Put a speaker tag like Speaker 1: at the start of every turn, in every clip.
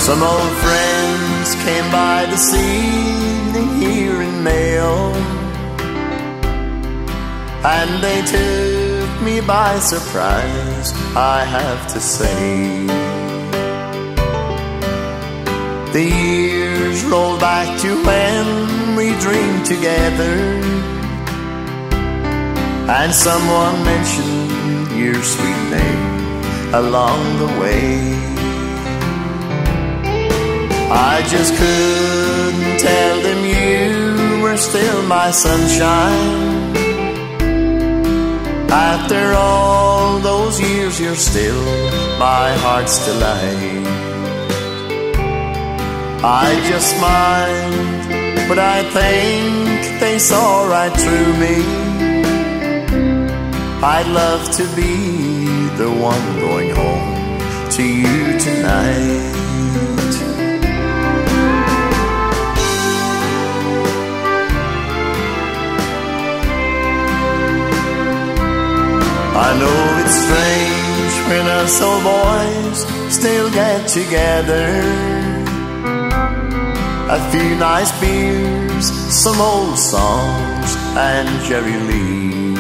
Speaker 1: Some old friends came by this evening here in Mayo, and they took me by surprise, I have to say. The years roll back to when we dreamed together, and someone mentioned your sweet name along the way. I just couldn't tell them you were still my sunshine. After all those years, you're still my heart's delight. I just smiled, but I think they saw right through me. I'd love to be the one going home to you tonight. I know it's strange when us old boys still get together. A few nice beers, some old songs, and Jerry Lee.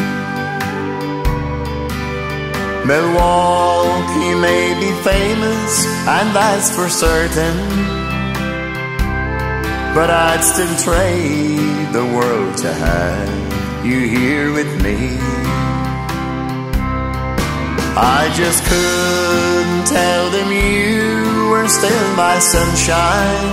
Speaker 1: Milwaukee may be famous, and that's for certain, but I'd still trade the world to have you here with me. I just couldn't tell them you were still my sunshine.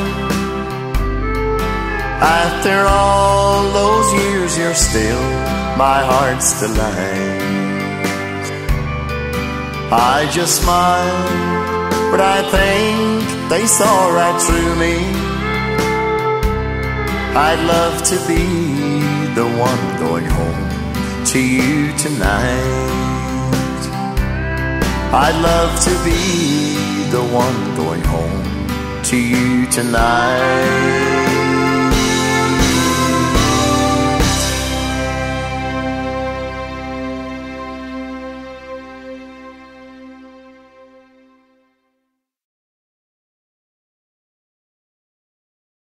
Speaker 1: After all those years, you're still my heart's delight. I just smiled, but I think they saw right through me. I'd love to be the one going home to you tonight. I'd love to be the one going home to you tonight.